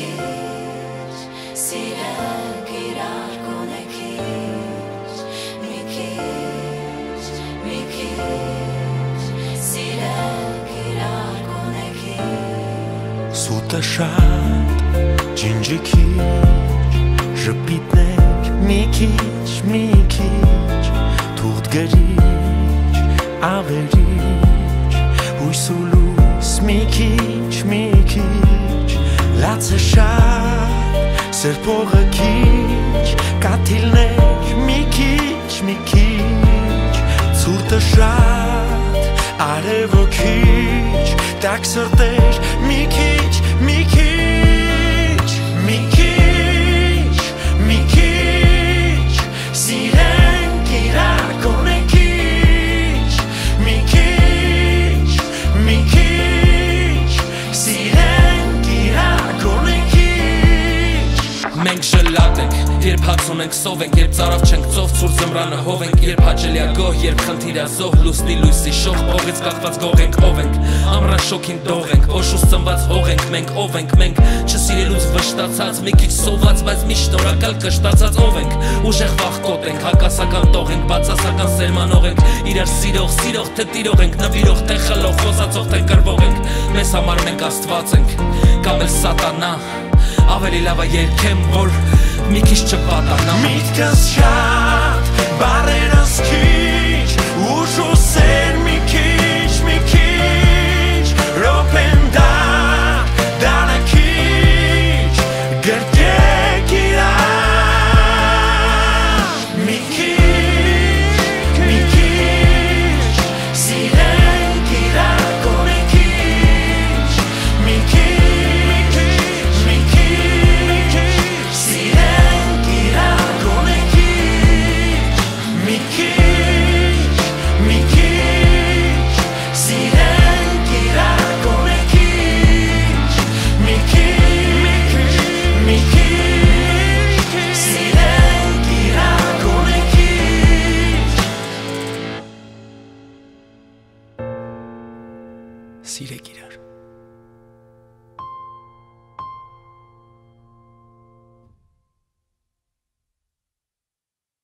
քիչ սիրենք իրար կոնեքիչ մի քիչ սիրենք իրար կոնեքիչ Սուտը շատ ջինջը քիչ ժպիտներ մի քիչ թուղթ գրիչ ավերիչ հույս ու լույս մի քիչ լացը շատ սրբողը քիչ կաթիլներ մի քիչ ցուրտը շատ արևը քիչ տաք սրտեր մի քիչ սիրենք իրար կոնեքիչ մի քիչ սիրենք իրար կոնեքիչ Մենք ժլատ ենք, երբ հացում ենք սով ենք, երբ ծարավ չենք ծով, ծուր զմրանը հով ենք, երբ հաճելյա գոհ, երբ խնդիրյա զոհ, լուսնի լույսի շող, փողից կախված գող ենք, ով ենք, ամրան շոքին դող ենք, օշուս ծնված հող ենք, մենք ով ենք, մենք չսիրելուց վշտացած, մի քիչ սոված, բայց մի շնորհակալ կշտացած ով ենք, ուժեղ վախկոտ ենք, հակասական տող ենք, բացասական սերմանող ենք, իրար սիրող, թե տիրող ենք, նվիրող, թե խլող, խոսացող, թե կռվող ենք, մեզ համար մենք Աստված ենք, կամ էլ սատանա Ավելի լավ է երգեմ, որ մի քիչ չպատանա Միտքս շատ, բարերս քիչ, ուժ ու սեր մի քիչ Ռոպեն դանը քիչ, գրկեք իրար Մի քիչ, սիրենք իրար կոնեքիչ Մի քիչ սիրենք իրար կոնեքիչ Մի քիչ սիրենք իրար կոնեքիչ Մի քիչ սիրենք իրար կոնեքիչ Սիրեք իրար